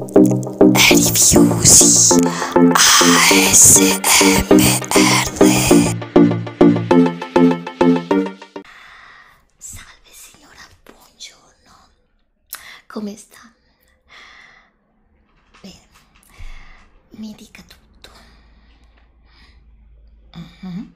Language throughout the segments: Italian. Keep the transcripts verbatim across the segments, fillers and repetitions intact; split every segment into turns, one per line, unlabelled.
Rifjusi A S M R. Salve signora, buongiorno. Come sta? Bene, mi dica tutto. Mhm.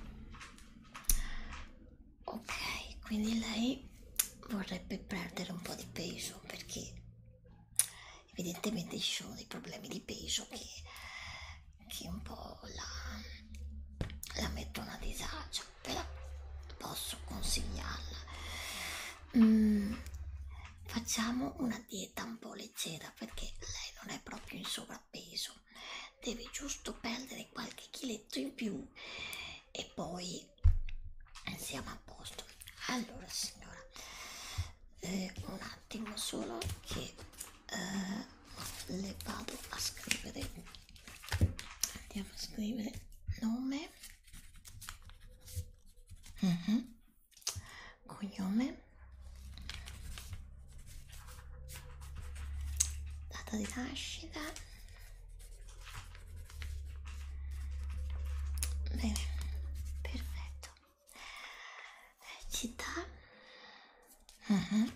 Ok, quindi lei vorrebbe perdere un po' di peso perché evidentemente ci sono dei problemi di peso che, che un po' la, la mettono a disagio, però posso consigliarla. Mm, facciamo una dieta un po' leggera perché lei non è proprio in sovrappeso, deve giusto perdere qualche chiletto in più e poi siamo a posto. Allora signora, eh, un attimo solo che eh, le vado a scrivere, andiamo a scrivere nome, uh-huh, cognome, data di nascita, bene, perfetto, città, uh-huh.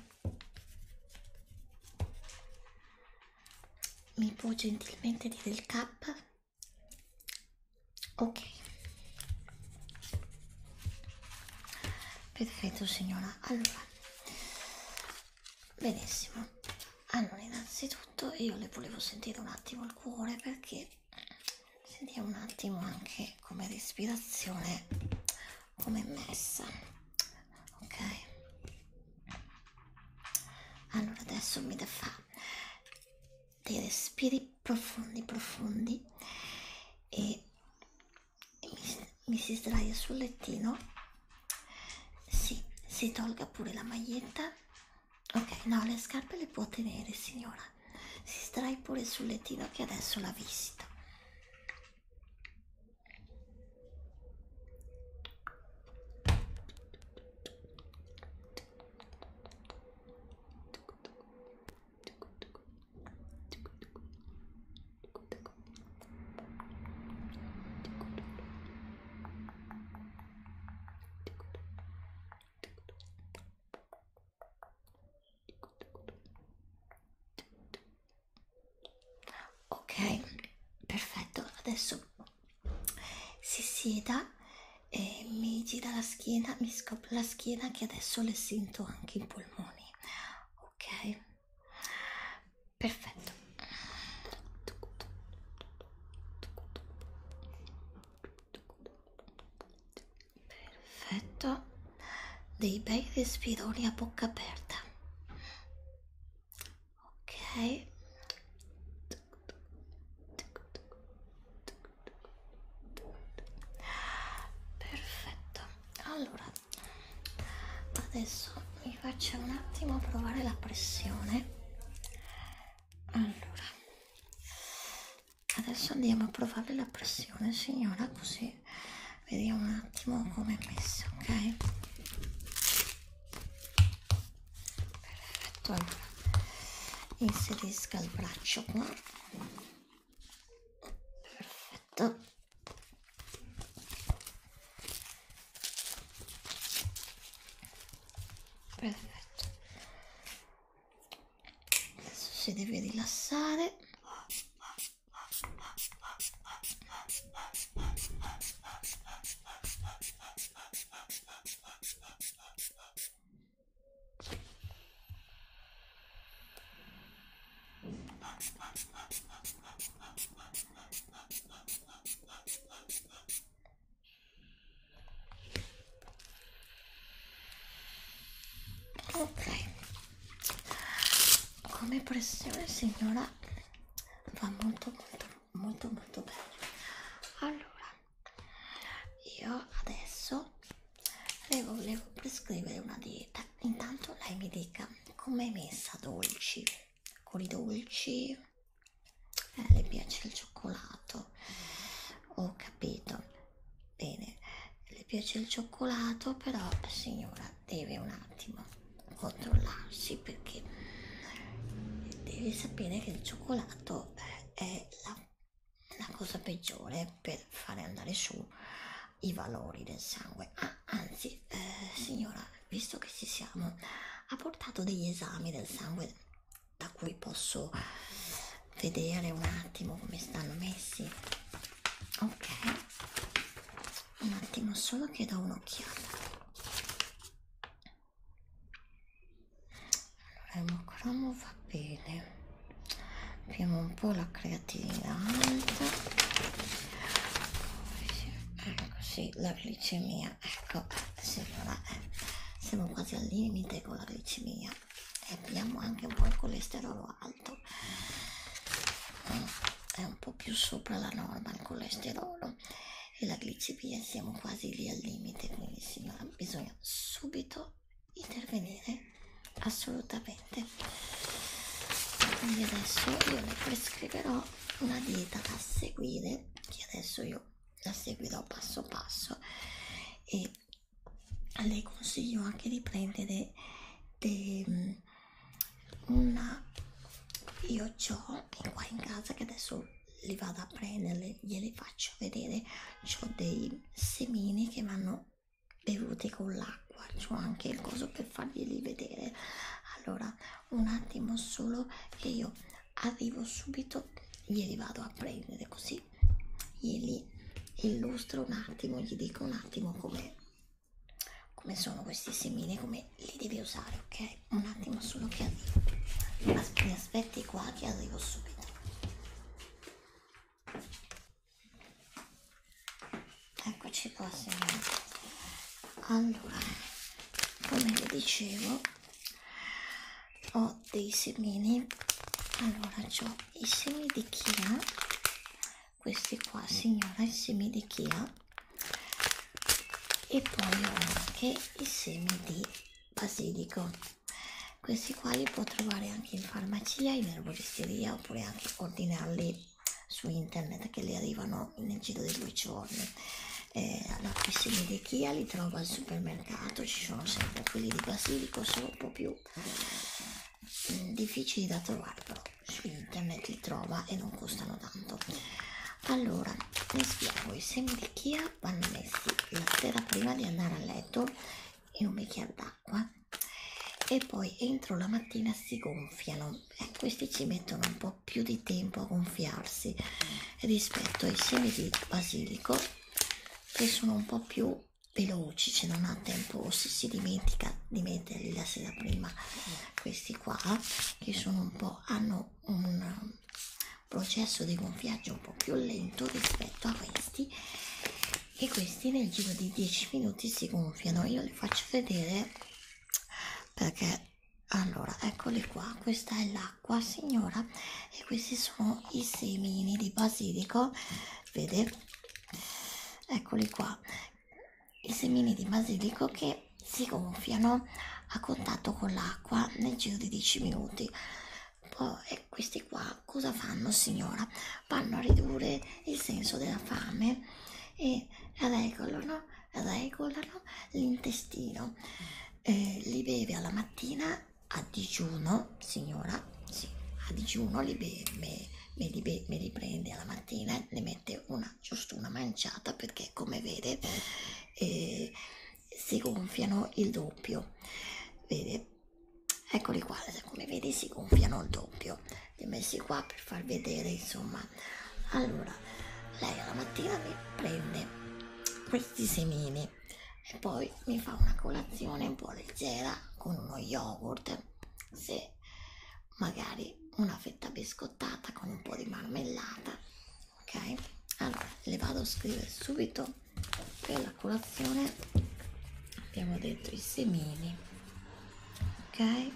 Mi può gentilmente dire il K? Ok. Perfetto signora, allora, benissimo. Allora, innanzitutto io le volevo sentire un attimo il cuore perché sentiamo un attimo anche come respirazione, come è messa. Ok. Allora adesso mi da fa dei respiri profondi profondi e mi, mi si sdraia sul lettino. Sì, si tolga pure la maglietta. Ok, no, le scarpe le può tenere signora, si sdrai pure sul lettino che adesso la visito. Ok, perfetto, adesso si sieda e mi gira la schiena, mi scopre la schiena che adesso le sento anche i polmoni. Ok, perfetto. Perfetto, dei bei respironi a bocca aperta. Ok. Perfetto, allora adesso mi faccio un attimo provare la pressione. Allora adesso andiamo a provare la pressione signora, così vediamo un attimo come è messa. Ok, perfetto, allora inserisca il braccio qua. Perfetto, perfetto, adesso si deve rilassare. Ok, come pressione signora va molto molto molto molto bene. Allora io adesso le volevo prescrivere una dieta. Intanto lei mi dica com'è messa, dolci, con i dolci, eh, le piace il cioccolato, ho capito, bene, le piace il cioccolato, però signora deve un attimo controllarsi perché deve devi sapere che il cioccolato eh, è la, la cosa peggiore per fare andare su i valori del sangue. Ah, anzi, eh, signora, visto che ci siamo, ha portato degli esami del sangue da cui posso vedere un attimo come stanno messi. Ok, un attimo solo che do un'occhiata. Allora, il mocromo va bene, abbiamo un po' la creatinina alta, ecco sì, la glicemia, ecco signora, siamo quasi al limite con la glicemia e abbiamo anche un po' il colesterolo alto, è un po' più sopra la norma il colesterolo e la glicemia, siamo quasi lì al limite, quindi signora bisogna subito intervenire, assolutamente. Quindi adesso io le prescriverò una dieta da seguire, che adesso io la seguirò passo passo, e le consiglio anche di prendere de, una, io ho qua in casa che adesso li vado a prendere, glieli faccio vedere, ho dei semini che vanno bevuti con l'acqua, c'ho anche il coso per farglieli vedere. Allora un attimo solo che io arrivo subito, glieli vado a prendere, così glieli illustro un attimo, gli dico un attimo come come sono questi semini, come li devi usare, ok? Un attimo solo che arrivo, mi aspetti qua che arrivo subito. Eccoci qua signora. Allora, come vi dicevo, ho dei semini. Allora, ho i semi di chia, questi qua signora, i semi di chia, e poi ho anche i semi di basilico. Questi qua li può trovare anche in farmacia, in erboristeria, oppure anche ordinarli su internet che li arrivano nel giro di due giorni. Eh, allora, i semi di chia li trovo al supermercato, ci sono sempre quelli di basilico, sono un po' più mh, difficili da trovare, però su internet li trova e non costano tanto. Allora, vi spiego, i semi di chia vanno messi la sera prima di andare a letto in un bicchiere d'acqua e poi entro la mattina si gonfiano. Eh, questi ci mettono un po' più di tempo a gonfiarsi rispetto ai semi di basilico, che sono un po' più veloci, se non ha tempo, se si dimentica di metterli la sera prima. Questi qua, che sono un po', hanno un processo di gonfiaggio un po' più lento rispetto a questi, e questi nel giro di dieci minuti si gonfiano. Io li faccio vedere perché, allora, eccoli qua, questa è l'acqua signora e questi sono i semini di basilico, vede, eccoli qua, i semini di basilico che si gonfiano a contatto con l'acqua nel giro di dieci minuti. Poi questi qua cosa fanno signora? Vanno a ridurre il senso della fame e regolano, regolano l'intestino. Eh, li beve alla mattina a digiuno, signora, sì, a digiuno li beve, me, me, li be, me li prende alla mattina, ne mette una, giusto una manciata, perché come vede eh, si gonfiano il doppio, vede? Eccoli qua, come vedi si gonfiano il doppio, li ho messi qua per far vedere, insomma. Allora, lei alla mattina mi prende questi semini e poi mi fa una colazione un po' leggera con uno yogurt, se magari una fetta biscottata con un po' di marmellata, ok? Allora, le vado a scrivere subito per la colazione, abbiamo detto i semini, ok?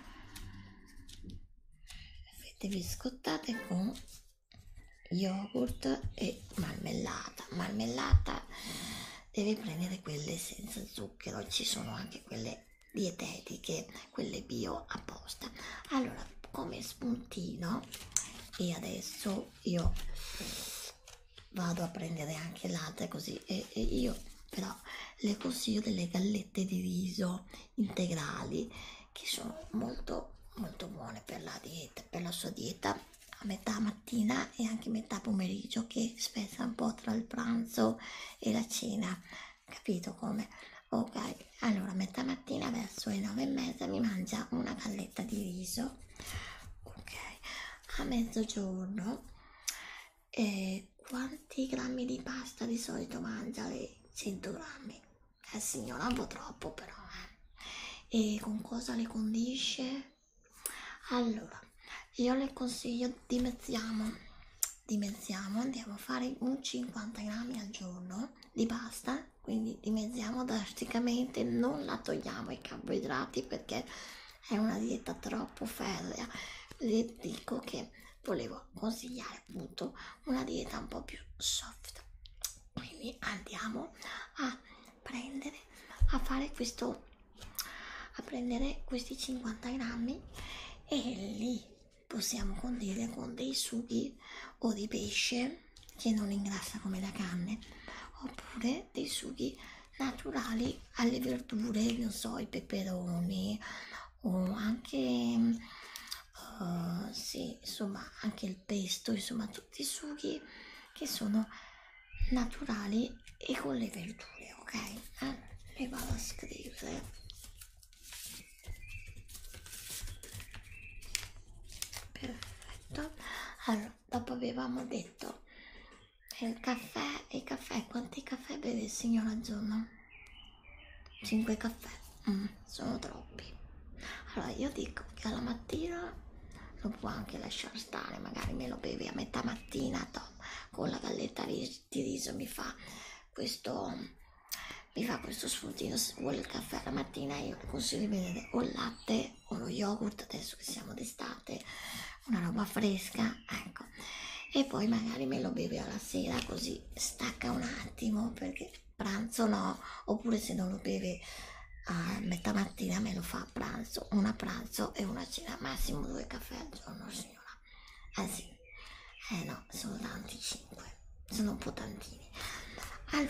Fette biscottate con yogurt e marmellata. Marmellata devi prendere quelle senza zucchero, ci sono anche quelle dietetiche, quelle bio apposta. Allora, come spuntino, e adesso io vado a prendere anche latte così, e, e io però le consiglio delle gallette di riso integrali che sono molto molto buone per la dieta, per la sua dieta, a metà mattina e anche metà pomeriggio, che spezza un po' tra il pranzo e la cena, capito come? Ok, allora metà mattina verso le nove e mezza mi mangia una galletta di riso, ok, a mezzogiorno eh, quanti grammi di pasta di solito mangia? Lei? cento grammi, eh signora, un po' troppo però, eh. E con cosa le condisce? Allora, io le consiglio, dimezziamo, dimezziamo, andiamo a fare un cinquanta grammi al giorno di pasta, quindi dimezziamo drasticamente, non la togliamo i carboidrati perché è una dieta troppo ferrea. Le dico che volevo consigliare appunto una dieta un po' più soft, quindi andiamo a prendere, a fare questo, a prendere questi cinquanta grammi e li possiamo condire con dei sughi o di pesce che non ingrassa come la carne, oppure dei sughi naturali alle verdure, non so, i peperoni o anche uh, sì, insomma anche il pesto, insomma tutti i sughi che sono naturali e con le verdure, ok? Eh, le vado a scrivere. Perfetto. Allora, dopo avevamo detto il caffè, il caffè, quanti caffè beve il signore al giorno? cinque caffè, mm, sono troppi. Allora io dico che alla mattina lo può anche lasciare stare, magari me lo beve a metà mattina, top, con la galletta di riso mi fa questo, mi fa questo spuntino. Se vuole il caffè la mattina io le consiglio di bere o il latte o lo yogurt, adesso che siamo d'estate, una roba fresca, ecco. E poi magari me lo beve alla sera, così stacca un attimo, perché pranzo no, oppure se non lo beve a metà mattina me lo fa a pranzo, una a pranzo e una a cena, massimo due caffè al giorno, signora. Eh sì, eh no, sono tanti, cinque, sono un po' tantini. Allora,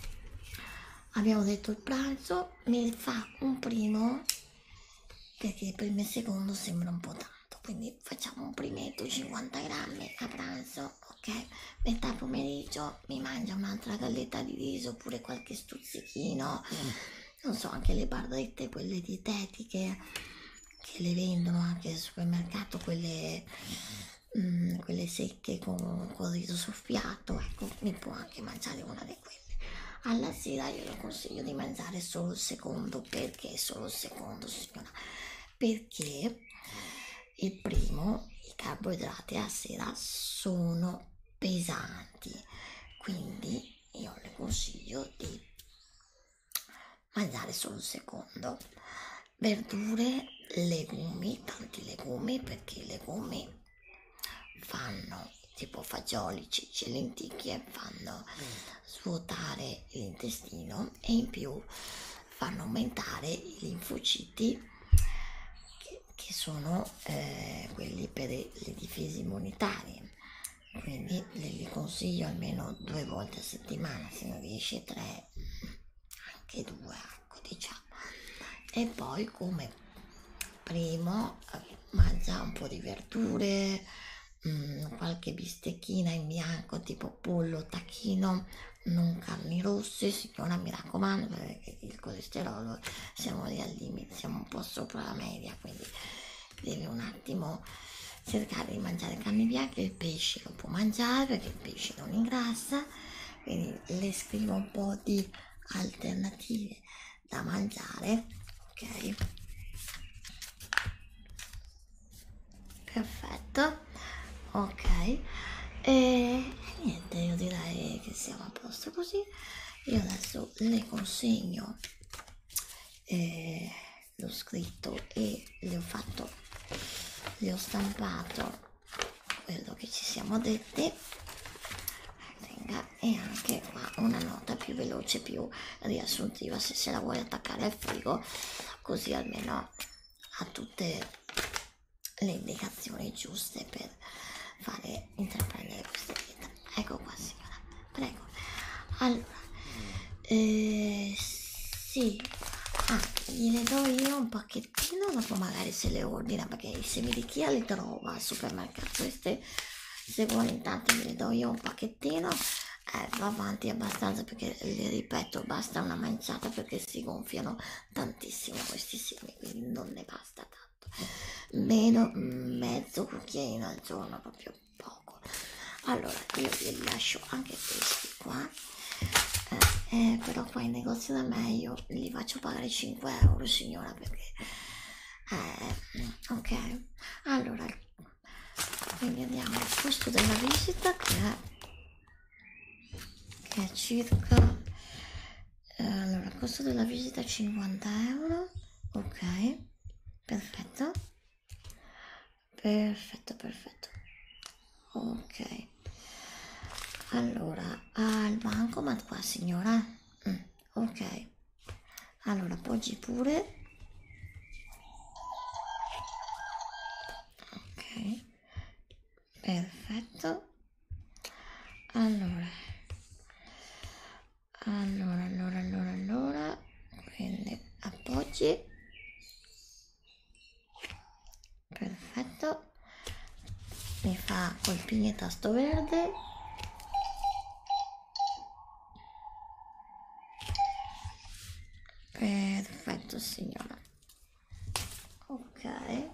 abbiamo detto il pranzo, mi fa un primo, perché il primo e il secondo sembra un po' tanto, quindi facciamo un primetto, cinquanta grammi a pranzo, ok? Metà pomeriggio mi mangia un'altra galletta di riso, oppure qualche stuzzichino, non so, anche le barrette, quelle dietetiche che le vendono anche al supermercato, quelle, mm, quelle secche con, con riso soffiato, ecco, mi può anche mangiare una di quelle. Alla sera io le consiglio di mangiare solo il secondo. Perché solo il secondo, signora? Perché il primo, i carboidrati a sera sono pesanti, quindi io le consiglio di mangiare solo il secondo. Verdure, legumi, tanti legumi, perché i legumi fanno, tipo fagioli, ceci, lenticchie, fanno svuotare l'intestino e in più fanno aumentare i linfociti, che, che sono eh, quelli per le difese immunitarie. Quindi le consiglio almeno due volte a settimana, se non riesce tre, anche due, ecco, diciamo. E poi come primo mangia un po' di verdure, mh, qualche bistecchina in bianco tipo pollo, tacchino, non carni rosse, signora, mi raccomando, perché il colesterolo siamo lì al limite, siamo un po' sopra la media, quindi deve un attimo cercare di mangiare carni bianche. Il pesce lo può mangiare perché il pesce non ingrassa, quindi le scrivo un po' di alternative da mangiare, ok? Perfetto, ok, e niente, io direi che siamo a posto così. Io adesso le consegno, eh, l'ho scritto e le ho fatto, le ho stampato quello che ci siamo detti, e anche qua una nota più veloce, più riassuntiva, se se la vuoi attaccare al frigo, così almeno ha tutte le indicazioni giuste per fare intraprendere questa dieta. Ecco qua, signora, prego. Allora, eh, sì, ah, gliene do io un pacchettino, dopo magari se le ordina, perché semi di chia li trova al supermercato, queste se vuole intanto me ne do io un pacchettino, eh, va avanti abbastanza perché le ripeto basta una manciata perché si gonfiano tantissimo questi semi, quindi non ne basta tanto, meno mezzo cucchiaino al giorno, proprio poco. Allora io vi lascio anche questi qua, eh, eh, però qua in negozio da me io li faccio pagare cinque euro signora perché eh, ok. Allora quindi andiamo al costo della visita che è, che è circa eh, allora il costo della visita è cinquanta euro, ok, perfetto perfetto perfetto, ok. Allora al bancomat qua signora, mm, ok, allora appoggi pure, ok, perfetto. Allora, allora, allora, allora, allora, quindi appoggi, perfetto, mi fa colpini e tasto verde, perfetto signora, ok,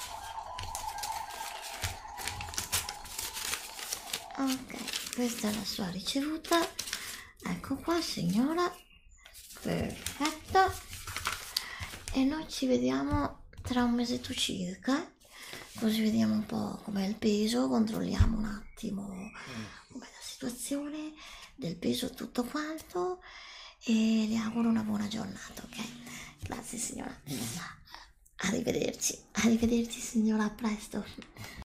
ok, questa è la sua ricevuta, ecco qua signora, perfetto, e noi ci vediamo tra un mesetto circa, così vediamo un po' com'è il peso, controlliamo un attimo com'è la situazione del peso, tutto quanto, e le auguro una buona giornata, ok? Grazie signora, arrivederci, arrivederci signora, a presto.